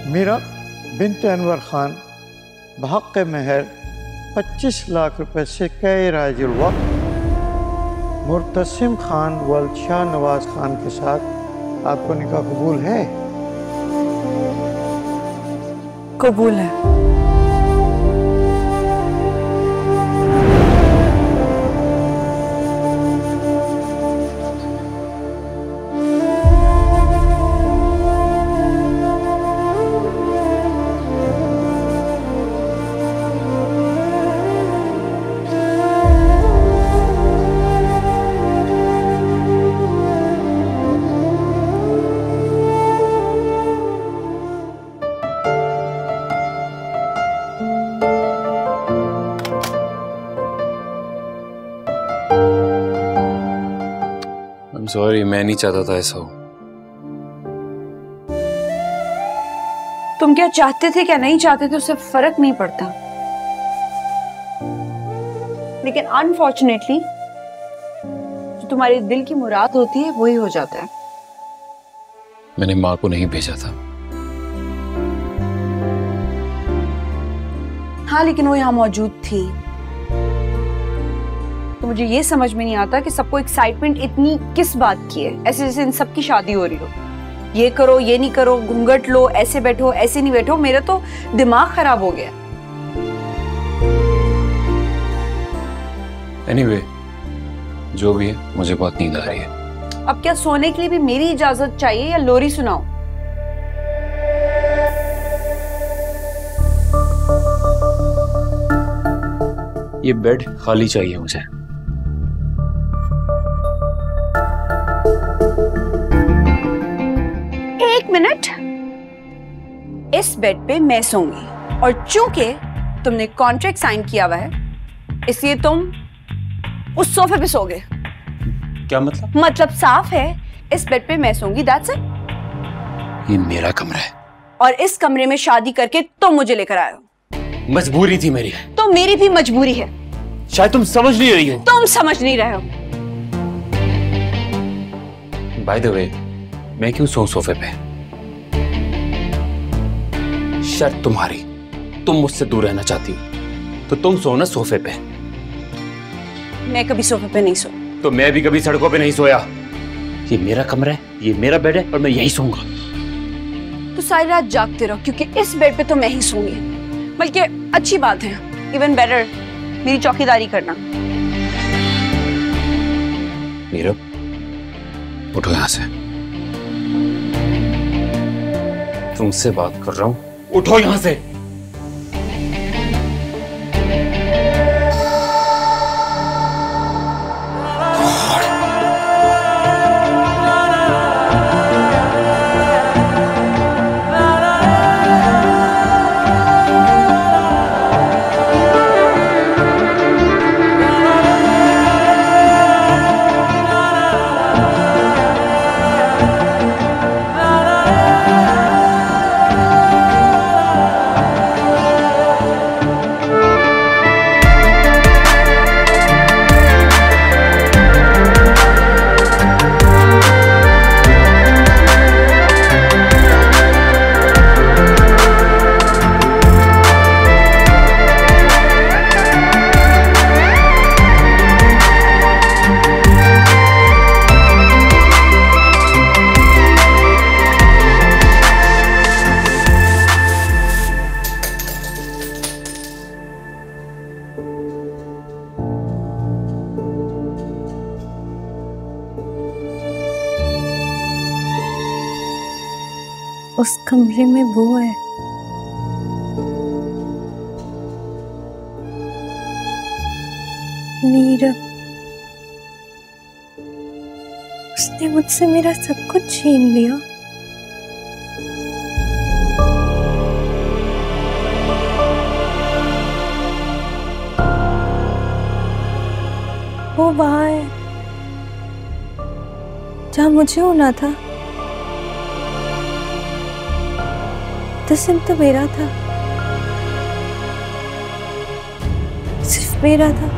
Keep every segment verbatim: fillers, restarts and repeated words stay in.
Meera bint Anwar Khan बहक़ महर पच्चीस लाख रुपए से कै राजुल वक्त मुर्तसिम खान वल्द शाह नवाज खान के साथ आपको निकाह कबूल है? कबूल है। सॉरी, मैं नहीं चाहता था ऐसा हो। तुम क्या चाहते थे क्या नहीं चाहते थे उससे फर्क नहीं पड़ता, लेकिन अनफॉर्चुनेटली जो तुम्हारे दिल की मुराद होती है वही हो जाता है। मैंने माँ को नहीं भेजा था। हाँ, लेकिन वो यहाँ मौजूद थी। तो मुझे ये समझ में नहीं आता कि सबको एक्साइटमेंट इतनी किस बात की है, ऐसे जैसे इन सबकी शादी हो रही हो। ये करो, ये नहीं करो, घूंघट लो, ऐसे बैठो, ऐसे नहीं बैठो। मेरा तो दिमाग खराब हो गया। एनीवे, जो भी है, मुझे बहुत नींद आ रही है। अब क्या सोने के लिए भी मेरी इजाजत चाहिए या लोरी सुनाओ? ये बेड खाली चाहिए मुझे। एक मिनट, इस बेड पे मैं सोऊंगी और चूंकि तुमने कॉन्ट्रैक्ट साइन किया हुआ है इसलिए तुम उस सोफे पे सोगे। क्या मतलब? मतलब साफ है, इस बेड पे मैं सोऊंगी, दैट्स इट। ये मेरा कमरा है और इस कमरे में शादी करके तुम मुझे लेकर आए हो। मजबूरी थी मेरी। तो मेरी भी मजबूरी है। शायद तुम समझ नहीं रही हो। तुम समझ नहीं रहे हो। बाय द वे, मैं क्यों सोऊं सोफे पे? शर्त तुम्हारी, तुम मुझसे दूर रहना चाहती हो तो तुम सो ना सोफे पे। मैं कभी सोफे पे नहीं सो। तो मैं भी कभी सड़कों पे नहीं सोया। ये मेरा कमरा है, ये मेरा बेड है और मैं यही सोऊंगा। तो सारी रात जागते रहो क्योंकि इस बेड पे तो मैं ही सोऊंगी। बल्कि अच्छी बात है, इवन बेटर, मेरी चौकीदारी करना। मीरा, उठो यहां से। तुमसे बात कर रहा हूं, उठो यहां से। उस कमरे में वो है। मीरा, उसने मुझसे मेरा सब कुछ छीन लिया। वो वहां है जहां मुझे होना था। तसिम तो मेरा था, सिर्फ मेरा था।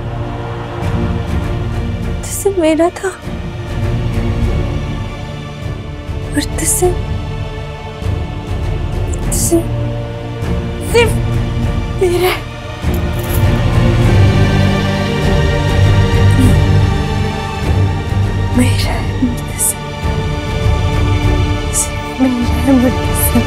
तसिम मेरा था और तसिम सिर्फ मेरा मेरा मुर्तसिम, सिर्फ मेरा मुर्तसिम।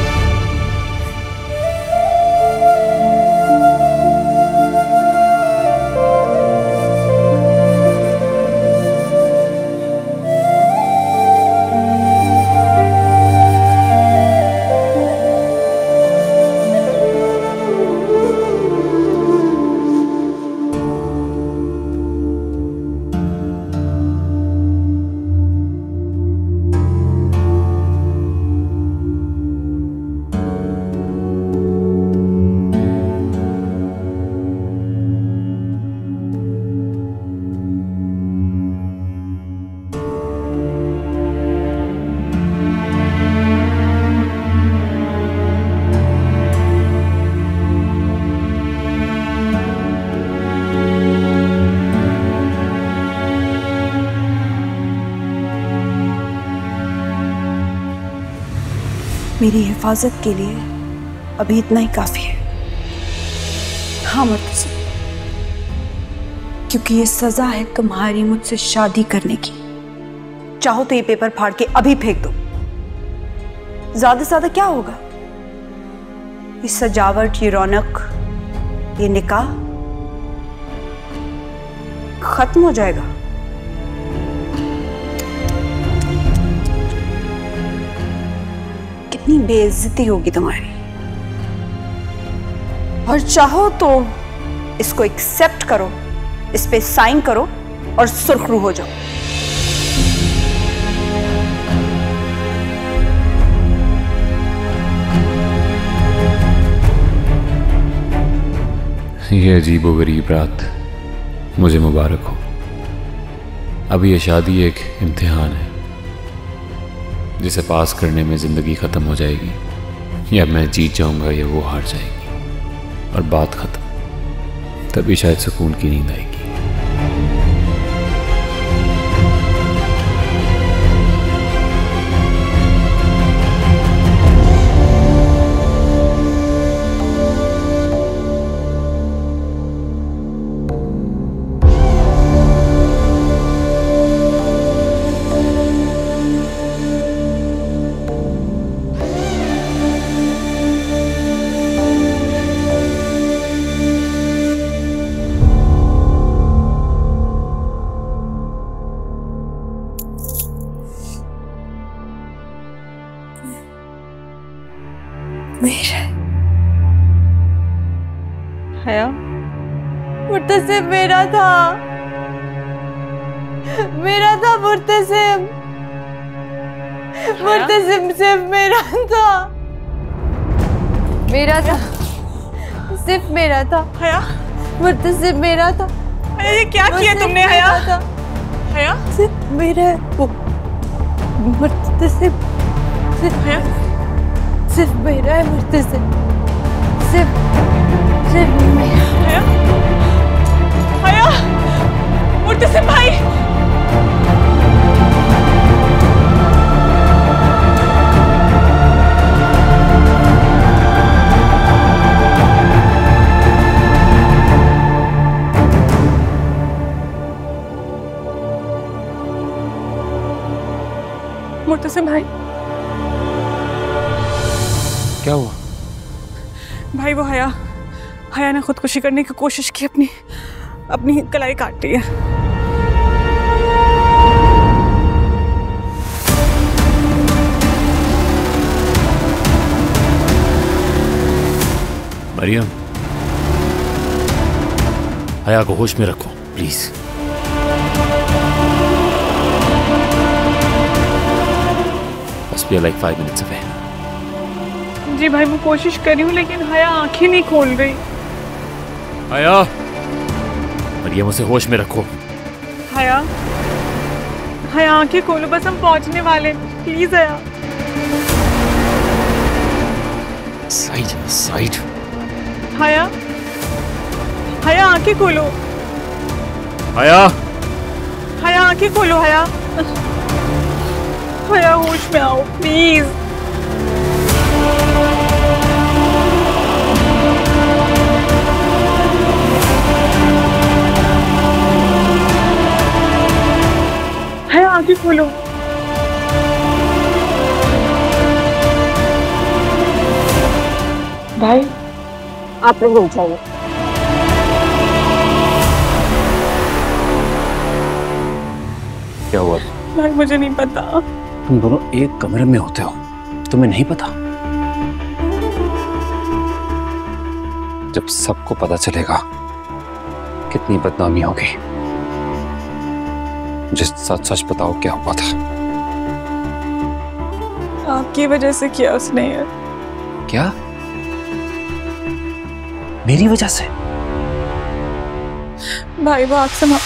मेरी हिफाजत के लिए अभी इतना ही काफी है। हाँ मुर्तसिम, क्योंकि ये सजा है तुम्हारी मुझसे शादी करने की। चाहो तो ये पेपर फाड़ के अभी फेंक दो। ज्यादा से ज्यादा क्या होगा? ये सजावट, ये रौनक, ये निकाह खत्म हो जाएगा। कितनी बेइज्जती होगी तुम्हारी। और चाहो तो इसको एक्सेप्ट करो, इस पे साइन करो और सुर्खरू हो जाओ। ये अजीबोगरीब रात मुझे मुबारक हो। अब ये शादी एक इम्तिहान है जिसे पास करने में ज़िंदगी ख़त्म हो जाएगी, या मैं जीत जाऊंगा या वो हार जाएगी और बात ख़त्म। तभी शायद सुकून की नींद आएगी। मेरा हया, मुर्तसिम मेरा था, मेरा था मुर्तसिम, मुर्तसिम सिर्फ मेरा था, मेरा था, सिर्फ मेरा था। हया, मुर्तसिम मेरा था। हया, ये क्या किया तुमने? हया, हया, सिर्फ मेरा वो मुर्तसिम, सिर्फ सिर्फ मेरा है मुर्तसिम, सिर्फ सिर्फ मेरा। हया, हया, मुर्तसिम भाई, मुर्तसिम भाई, क्या हुआ? भाई वो हया हया ने खुदकुशी करने की कोशिश की, अपनी अपनी कलाई काट ली है। मरियम, हया को होश में रखो प्लीज। बस भी लाइक फाइव मिनट्स अवे। जी भाई, मैं कोशिश कर रही हूँ लेकिन हया आंखें नहीं खोल रही। हया, मरियम उसे होश में रखो। हया, हया आंखें खोलो, बस हम पहुंचने वाले, please Haya. Side side. Haya, Haya आंखें खोलो। हया, हया आंखें खोलो। हया, हया होश में आओ प्लीज। भाई आप लोग रुक जाइए। क्या हुआ? भाई मुझे नहीं पता। तुम दोनों एक कमरे में होते हो, तुम्हें नहीं पता? जब सबको पता चलेगा कितनी बदनामी होगी। मुझे सच सच बताओ क्या हुआ था? आपकी वजह से किया उसने यार। क्या? मेरी वजह से? भाई वो आपसे मा...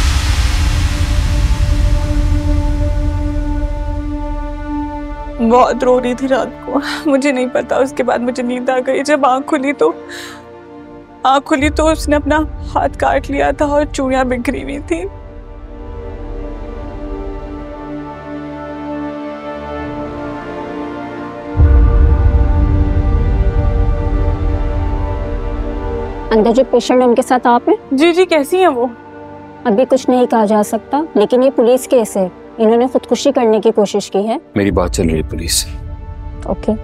बहुत रो रही थी रात को, मुझे नहीं पता। उसके बाद मुझे नींद आ गई। जब आँख खुली तो आँख खुली तो उसने अपना हाथ काट लिया था और चूड़ियां बिखरी हुई थी। अंदर जो पेशेंट है उनके साथ आप हैं? जी जी, कैसी हैं वो? अभी कुछ नहीं कहा जा सकता, लेकिन ये पुलिस केस है। इन्होंने खुदकुशी करने की कोशिश की है। मेरी बात चल रही है पुलिस से। ओके।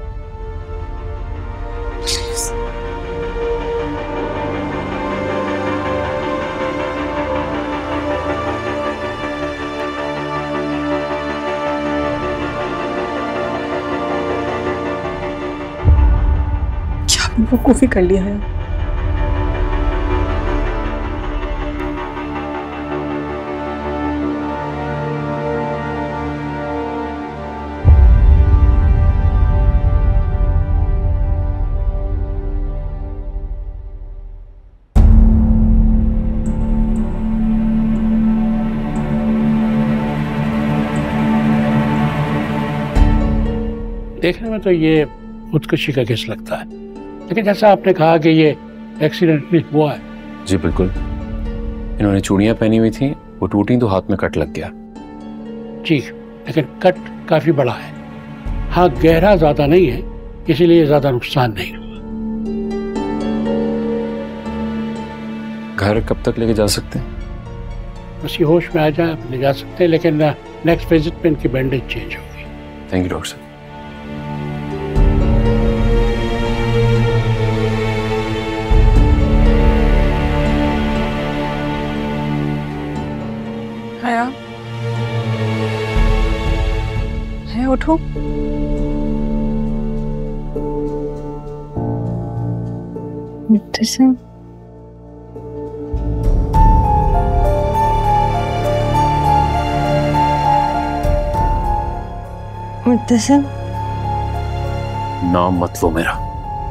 क्या बेवकूफी कर लिया है। देखने में तो ये खुदकुशी का केस लगता है, लेकिन जैसा आपने कहा कि ये एक्सीडेंटली हुआ है। जी बिल्कुल। इन्होंने चूड़ियां पहनी हुई थी, वो टूटी तो हाथ में कट लग गया। जी, लेकिन कट काफी बड़ा है। हाँ, गहरा ज्यादा नहीं है, इसीलिए ज्यादा नुकसान नहीं हुआ। घर कब तक लेके जा सकते हैं? बस ये होश में आ जाए ले जा सकते हैं, लेकिन नेक्स्ट विजिट में इनकी बैंडेज चेंज होगी। थैंक यू डॉक्टर साहब। हया, है उठो। मुर्तसिम, मुर्तसिम, नाम मत लो मेरा।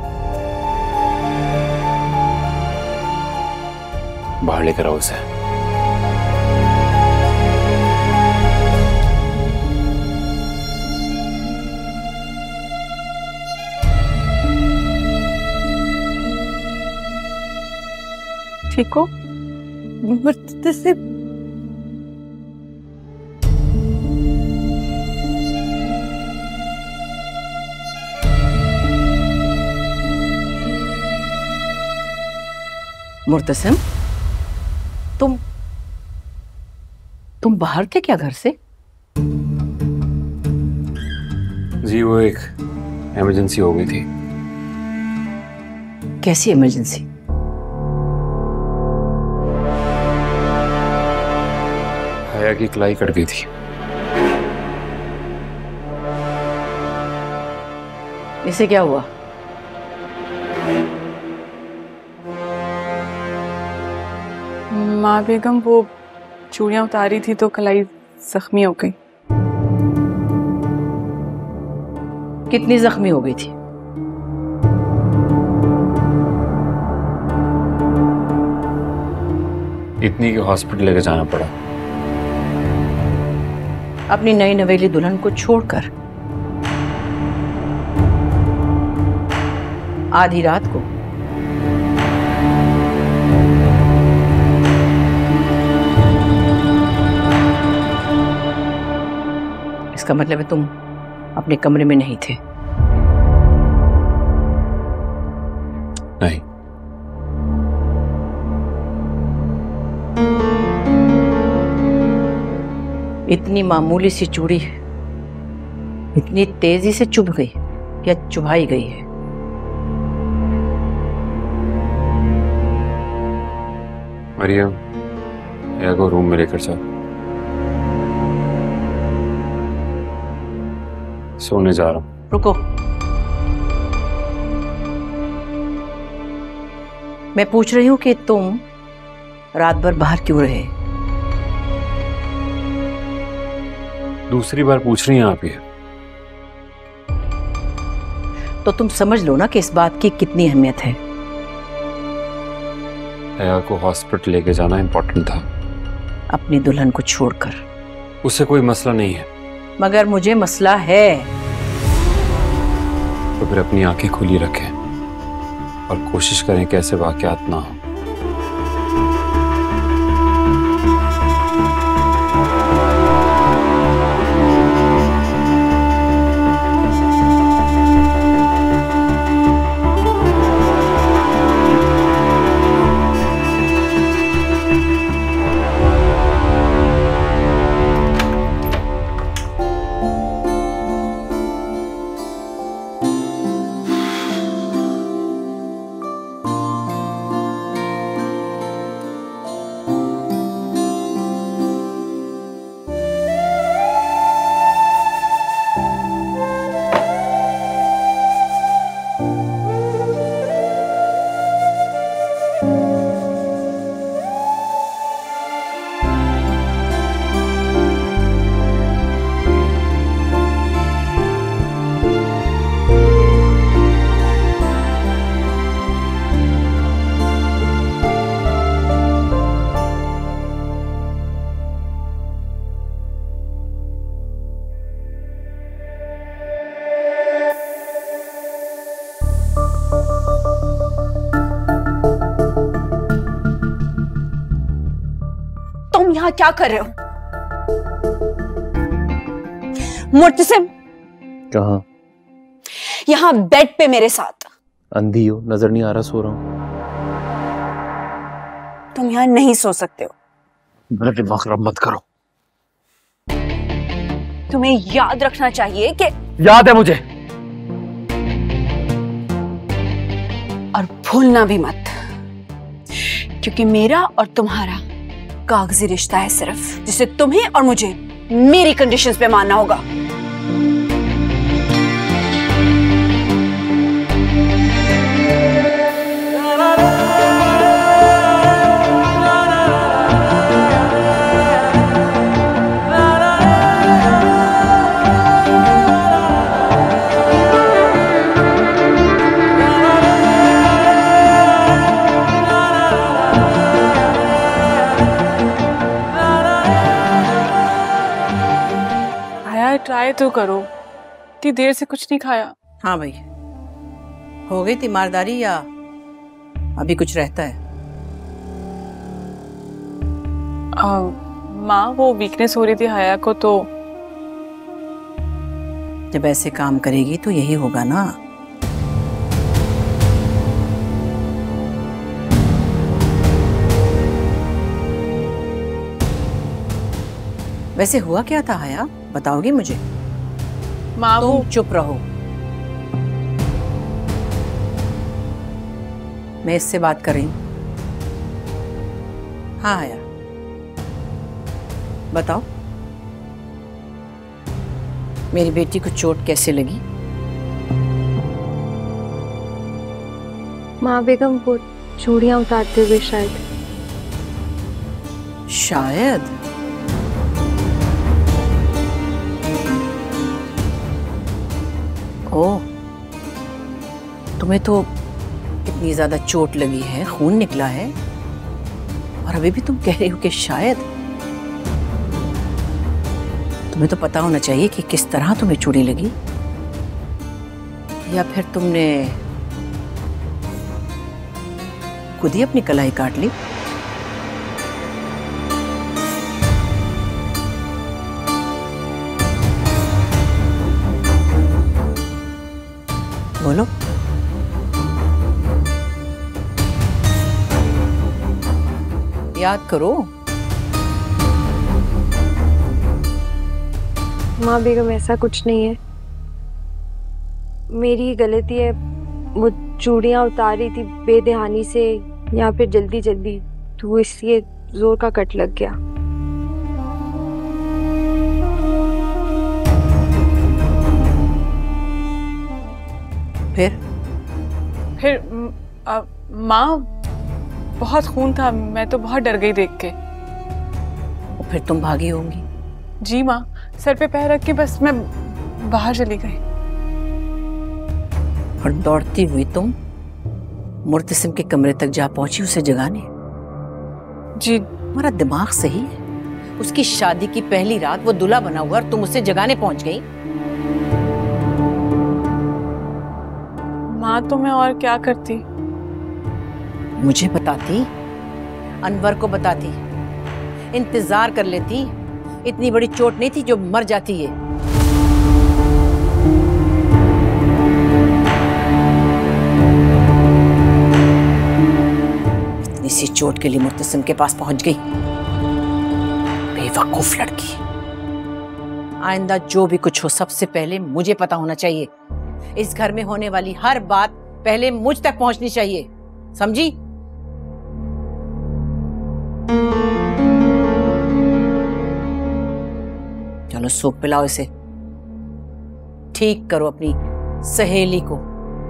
बाहर लेकर आओ उसे। ठीक हो? मुर्तसिम, मुर्तसिम, तुम तुम बाहर थे क्या घर से? जी वो एक इमरजेंसी हो गई थी। कैसी इमरजेंसी? हया की कलाई कट गई थी। इसे क्या हुआ? माँ बेगम वो चूड़ियां उतारी थी तो कलाई जख्मी हो गई। कितनी जख्मी हो गई थी? इतनी कि हॉस्पिटल लेकर जाना पड़ा। अपनी नई नवेली दुल्हन को छोड़कर आधी रात को? इसका मतलब है तुम अपने कमरे में नहीं थे? नहीं। इतनी मामूली सी चूड़ी इतनी तेजी से चुभ गई या चुभाई गई है? मरियम, या को रूम में लेकर जा, सोने जा रहा हूं। रुको, मैं पूछ रही हूं कि तुम रात भर बाहर क्यों रहे? दूसरी बार पूछ रही हैं आप ये? तो तुम समझ लो ना कि इस बात की कितनी अहमियत है। हया को हॉस्पिटल लेके जाना इम्पोर्टेंट था। अपनी दुल्हन को छोड़कर। उससे कोई मसला नहीं है। मगर मुझे मसला है। तो फिर अपनी आंखें खुली रखें और कोशिश करें कि ऐसे वाकयात ना हो। तुम यहाँ क्या कर रहे हो? मुर्तसिम, कहाँ? यहाँ बेड पे मेरे साथ। अंधी हो, नजर नहीं आ रहा, सो रहा हूँ। तुम यहाँ नहीं सो सकते हो। मेरा दिमाग खराब मत करो। तुम्हें याद रखना चाहिए कि याद है मुझे। और भूलना भी मत, क्योंकि मेरा और तुम्हारा कागजी रिश्ता है सिर्फ, जिसे तुम्हें और मुझे मेरी कंडीशंस पे मानना होगा। ट्राई तो करो, इतनी देर से कुछ नहीं खाया। हाँ भाई, हो गई तीमारदारी या अभी कुछ रहता है? आ, माँ, वो वीकनेस हो रही थी हया को, तो जब ऐसे काम करेगी तो यही होगा ना। वैसे हुआ क्या था हया, बताओगी मुझे? माँ, तुम वो चुप रहो, मैं इससे बात कर रही हूं। हाँ हया, बताओ, मेरी बेटी को चोट कैसे लगी? माँ बेगम, वो चूड़ियां उतारते हुए शायद। शायद? ओह, तुम्हें तो इतनी ज्यादा चोट लगी है, खून निकला है, और अभी भी तुम कह रही हो कि शायद? तुम्हें तो पता होना चाहिए कि किस तरह तुम्हें चोट लगी, या फिर तुमने खुद ही अपनी कलाई काट ली। बोलो। याद करो। माँ बेगम, ऐसा कुछ नहीं है, मेरी ही गलती है। वो चूड़ियां उतार रही थी बेध्यानी से या फिर जल्दी जल्दी, तो इसलिए जोर का कट लग गया। फिर फिर म, आ, माँ बहुत खून था, मैं तो बहुत डर गई देख के। फिर तुम भागी होंगी। जी माँ, सर पे पैर रख के बस मैं बाहर चली गई। और दौड़ती हुई तुम मुर्तसिम के कमरे तक जा पहुंची उसे जगाने। जी तुम्हारा दिमाग सही है? उसकी शादी की पहली रात वो दूल्हा बना हुआ और तुम उसे जगाने पहुंच गई। माँ तो मैं और क्या करती? मुझे बताती, अनवर को बताती, इंतजार कर लेती। इतनी बड़ी चोट नहीं थी जो मर जाती है। इतनी सी चोट के लिए मुर्तसिम के पास पहुंच गई। बेवकूफ लड़की। आइंदा जो भी कुछ हो सबसे पहले मुझे पता होना चाहिए। इस घर में होने वाली हर बात पहले मुझ तक पहुंचनी चाहिए, समझी? चलो सूप पिलाओ इसे, ठीक करो अपनी सहेली को।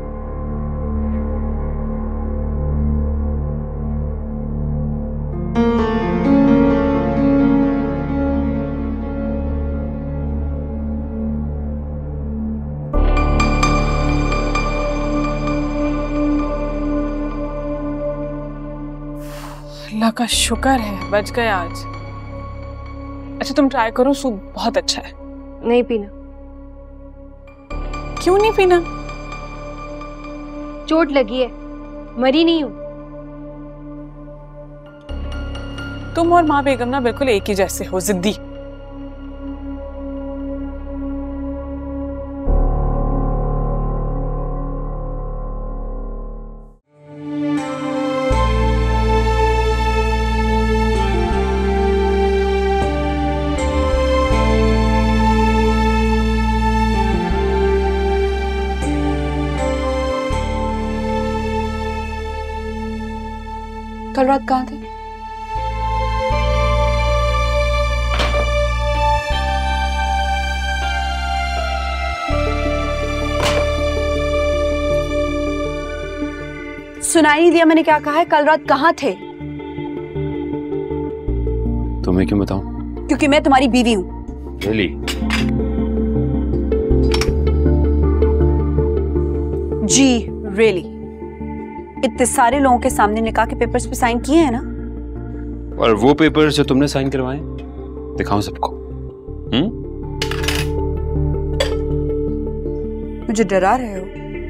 अल्लाह का शुक्र है बच गए आज। अच्छा तुम ट्राई करो, सूप बहुत अच्छा है। नहीं पीना। क्यों नहीं पीना? चोट लगी है, मरी नहीं हूं। तुम और माँ बेगम ना बिल्कुल एक ही जैसे हो, जिद्दी। कल रात कहाँ थे? सुनाई नहीं दिया मैंने क्या कहा है? कल रात कहाँ थे? तुम्हें क्यों बताऊं? क्योंकि मैं तुम्हारी बीवी हूं। रियली? जी रियली। इतने सारे लोगों के सामने निकाह के पेपर्स पे साइन किए हैं ना? और वो पेपर्स जो तुमने साइन करवाए दिखाऊं सबको? हम्म? मुझे डरा रहे हो?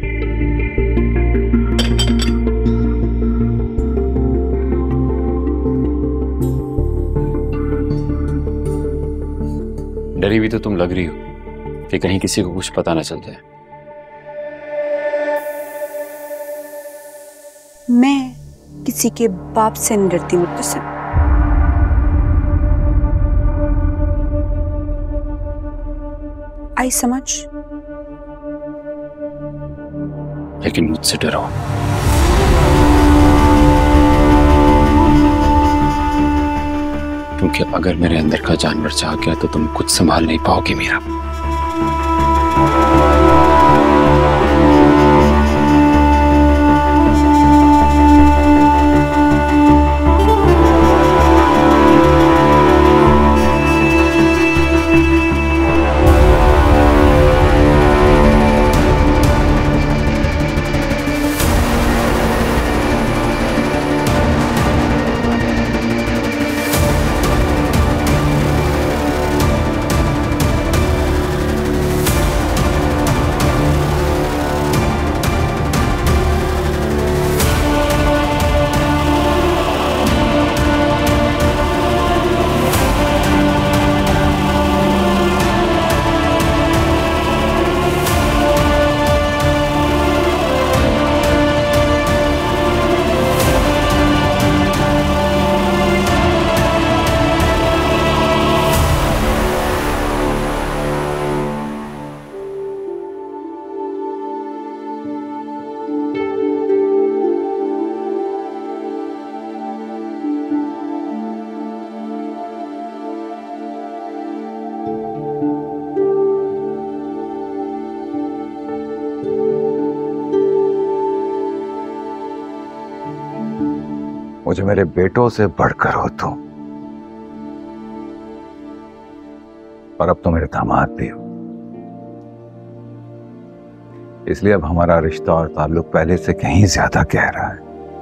डरी भी तो तुम लग रही हो कि कहीं किसी को कुछ पता ना चल जाए। मैं किसी के बाप से नहीं डरती मुर्तसिम। आई समझ? लेकिन मुझसे डरो। क्योंकि अगर मेरे अंदर का जानवर चाह गया तो तुम कुछ संभाल नहीं पाओगे मेरा। मुझे मेरे बेटों से बढ़कर हो तुम, और अब तो मेरे दामाद भी हो। इसलिए अब हमारा रिश्ता और ताल्लुक पहले से कहीं ज्यादा गहरा है।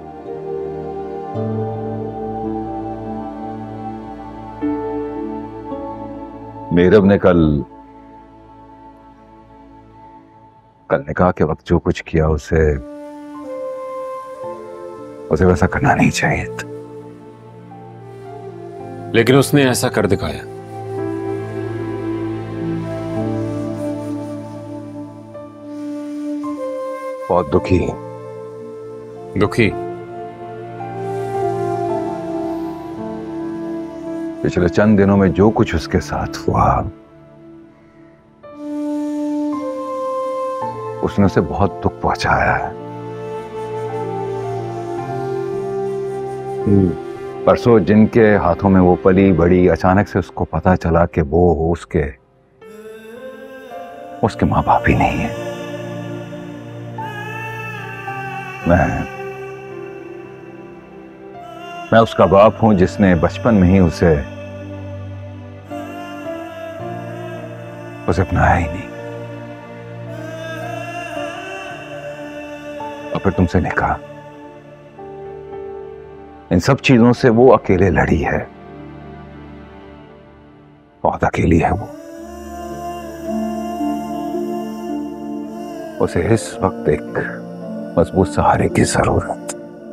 मीरब ने कल कल निकाह के वक्त जो कुछ किया उसे उसे वैसा करना नहीं चाहिए था। लेकिन उसने ऐसा कर दिखाया। बहुत दुखी दुखी पिछले चंद दिनों में जो कुछ उसके साथ हुआ उसने उसे बहुत दुख पहुंचाया है। परसों जिनके हाथों में वो पली बड़ी, अचानक से उसको पता चला कि वो उसके उसके माँ बाप ही नहीं है। मैं मैं उसका बाप हूं जिसने बचपन में ही उसे उसे अपनाया ही नहीं, और फिर तुमसे निकाह। इन सब चीजों से वो अकेले लड़ी है, बहुत अकेली है वो। उसे इस वक्त एक मजबूत सहारे की जरूरत।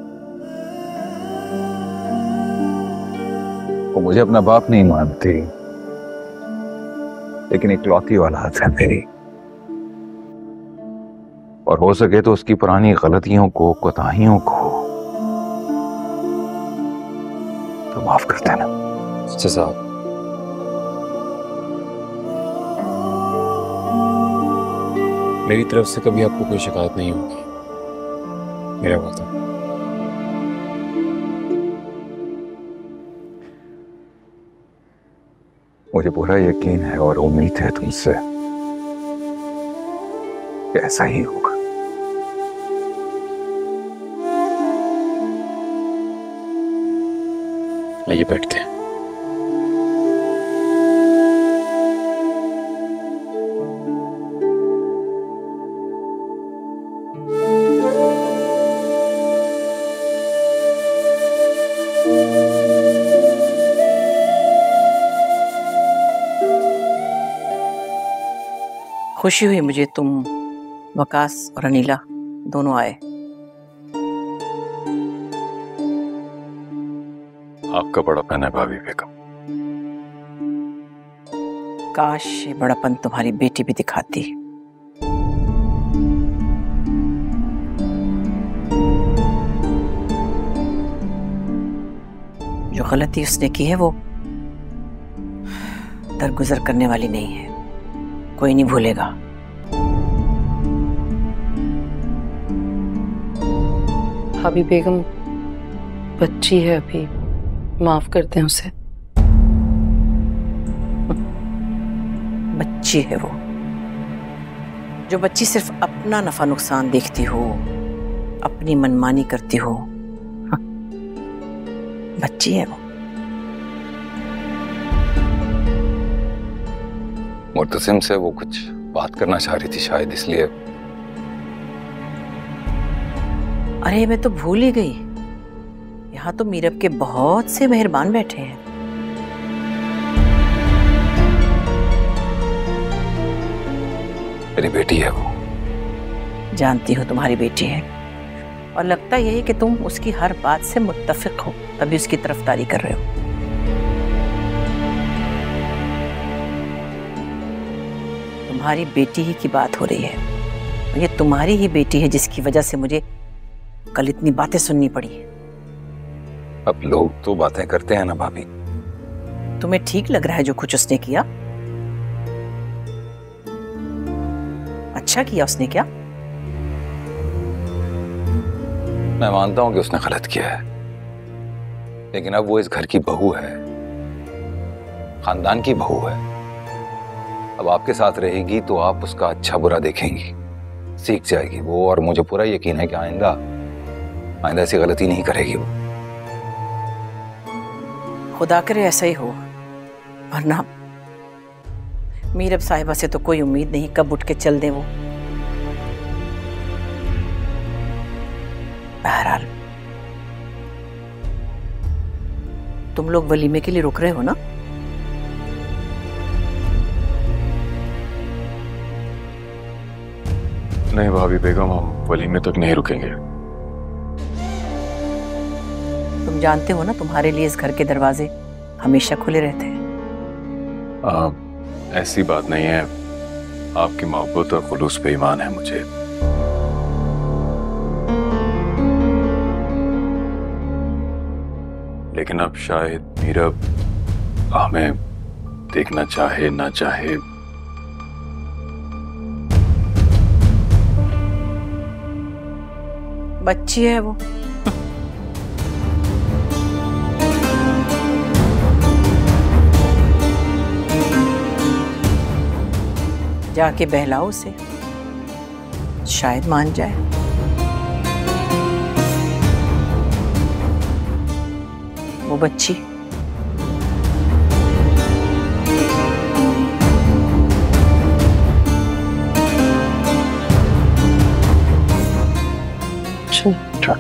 वो मुझे अपना बाप नहीं मानती, लेकिन इकलौती औलाद है मेरी, और हो सके तो उसकी पुरानी गलतियों को, कोताहियों को तो माफ कर देना। अच्छा साहब, मेरी तरफ से कभी आपको कोई शिकायत नहीं होगी, मेरा वादा। मुझे पूरा यकीन है और उम्मीद है तुमसे कि ऐसा ही होगा। आइए बैठते हैं। खुशी हुई मुझे तुम, वकास और अनीला दोनों आए। आपका बड़ापन है भाभी बेगम। काश ये बड़ापन तुम्हारी बेटी भी दिखाती। जो गलती उसने की है वो दरगुजर करने वाली नहीं है, कोई नहीं भूलेगा। भाभी बेगम बच्ची है अभी, माफ करते हैं उसे। बच्ची है वो, जो बच्ची सिर्फ अपना नफा नुकसान देखती हो, अपनी मनमानी करती हो। हाँ, बच्ची है वो। मुर्तसिम से वो कुछ बात करना चाह रही थी शायद, इसलिए। अरे मैं तो भूल ही गई, यहाँ तो मीरब के बहुत से मेहरबान बैठे हैं। मेरी बेटी है वो। जानती हो तुम्हारी बेटी है, और लगता यही कि तुम उसकी हर बात से मुत्तफिक हो, तभी उसकी तरफदारी कर रहे हो। तुम्हारी बेटी ही की बात हो रही है, और ये तुम्हारी ही बेटी है जिसकी वजह से मुझे कल इतनी बातें सुननी पड़ी। अब लोग तो बातें करते हैं ना भाभी। तुम्हें ठीक लग रहा है जो कुछ उसने किया? अच्छा किया उसने क्या? मैं मानता हूं कि उसने गलत किया है, लेकिन अब वो इस घर की बहू है, खानदान की बहू है। अब आपके साथ रहेगी तो आप उसका अच्छा बुरा देखेंगी, सीख जाएगी वो, और मुझे पूरा यकीन है कि आइंदा आइंदा ऐसी गलती नहीं करेगी वो। खुदा करे ऐसा ही हो, वरना मीरब साहिबा से तो कोई उम्मीद नहीं कब उठ के चल दे वो। बहरहाल तुम लोग वलीमे के लिए रुक रहे हो ना? नहीं भाभी बेगम, हम वलीमे तक नहीं रुकेंगे। तुम जानते हो ना तुम्हारे लिए इस घर के दरवाजे हमेशा खुले रहते हैं। आ, ऐसी बात नहीं है, आपकी मोहब्बत और खुलूस पे ईमान है मुझे। लेकिन अब शायद मीरब हमें देखना चाहे ना चाहे, बच्ची है वो। जाके बहलाओ उसे, शायद मान जाए। वो बच्ची अच्छा,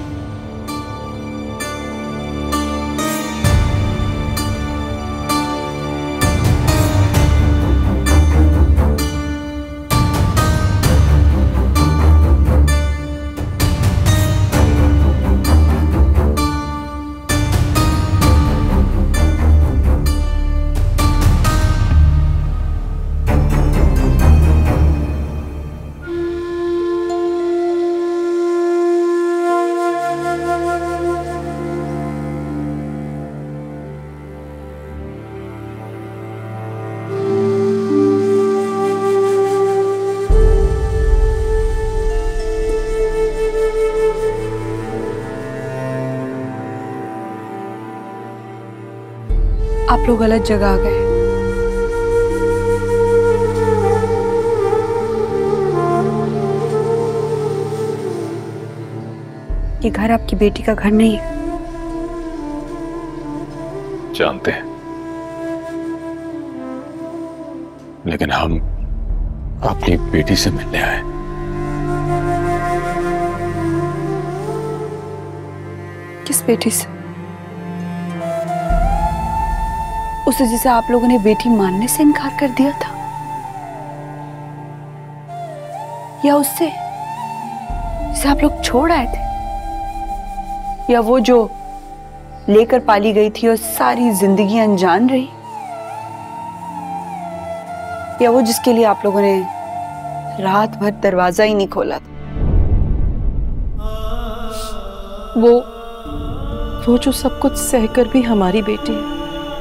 आप लोग गलत जगह आ गए। ये घर आपकी बेटी का घर नहीं है। जानते हैं, लेकिन हम अपनी बेटी से मिलने आए। किस बेटी से? उसे जिसे आप लोगों ने बेटी मानने से इनकार कर दिया था, या उससे जिसे आप लोग छोड़ आए थे, या वो जो लेकर पाली गई थी और सारी जिंदगी अनजान रही, या वो जिसके लिए आप लोगों ने रात भर दरवाजा ही नहीं खोला था? वो वो जो सब कुछ सहकर भी हमारी बेटी है।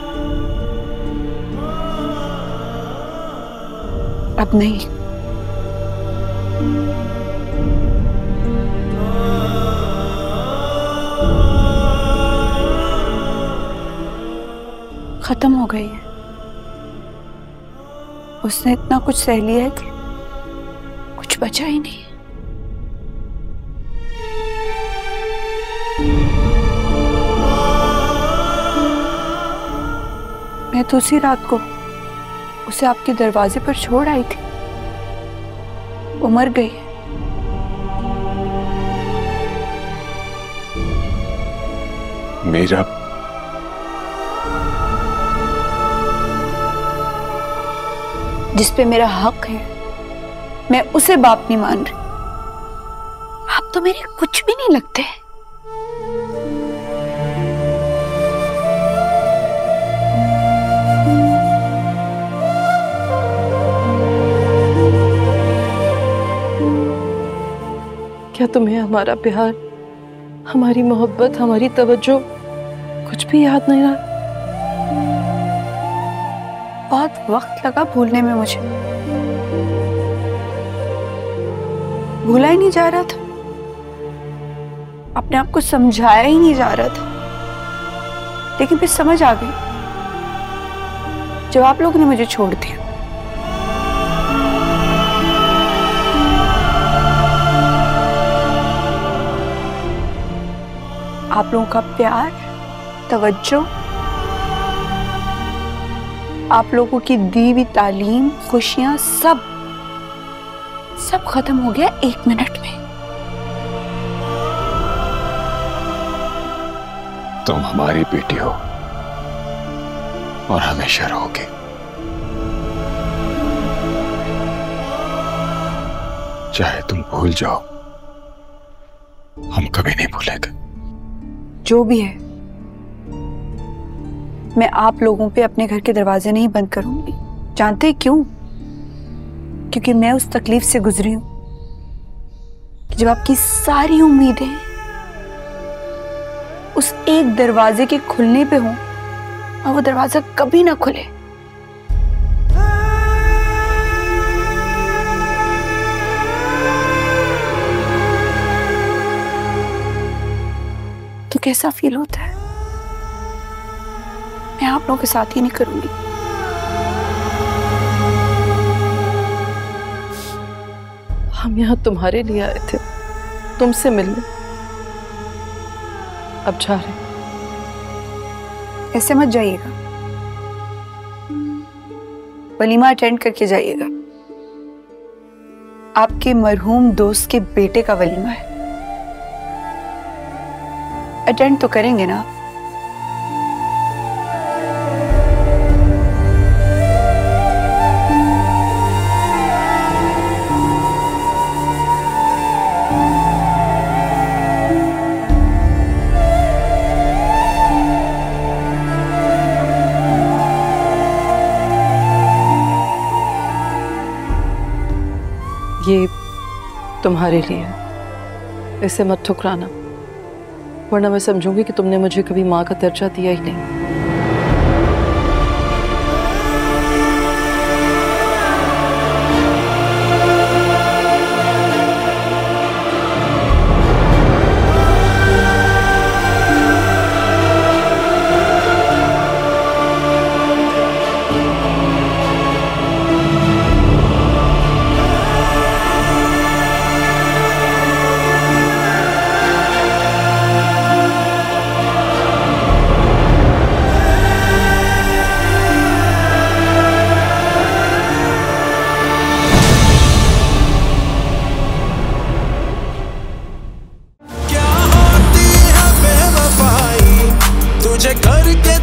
अब नहीं। खत्म हो गई है। उसने इतना कुछ सह लिया है कि कुछ बचा ही नहीं। मैं तो उसी रात को उसे आपके दरवाजे पर छोड़ आई थी। वो मर गई है। मेरा जिस पे मेरा हक है, मैं उसे बाप नहीं मान रही। आप तो मेरे कुछ भी नहीं लगते। क्या तुम्हें हमारा प्यार, हमारी मोहब्बत, हमारी तवज्जो कुछ भी याद नहीं रहा? बहुत वक्त लगा भूलने में मुझे। भूला ही नहीं जा रहा था, अपने आप को समझाया ही नहीं जा रहा था। लेकिन फिर समझ आ गई जब आप लोगों ने मुझे छोड़ दिया। आप लोगों का प्यार, तवज्जो आप लोगों की दी हुई तालीम, खुशियां, सब सब खत्म हो गया एक मिनट में। तुम हमारी बेटी हो और हमेशा रहोगे। चाहे तुम भूल जाओ, हम कभी नहीं भूलेंगे। जो भी है, मैं आप लोगों पे अपने घर के दरवाजे नहीं बंद करूंगी। जानते क्यों? क्योंकि मैं उस तकलीफ से गुजरी हूं कि जब आपकी सारी उम्मीदें उस एक दरवाजे के खुलने पे हों और वो दरवाजा कभी ना खुले। तो कैसा फील होता है? मैं आप लोगों के साथ ही नहीं करूंगी। हम यहाँ तुम्हारे लिए आए थे, तुमसे मिलने। अब जा रहे। ऐसे मत जाइएगा, वलीमा अटेंड करके जाइएगा। आपके मरहूम दोस्त के बेटे का वलीमा है, अटेंड तो करेंगे ना? ये तुम्हारे लिए, इसे मत ठुकराना, वरना मैं समझूंगी कि तुमने मुझे कभी माँ का दर्जा दिया ही नहीं। तुझे करके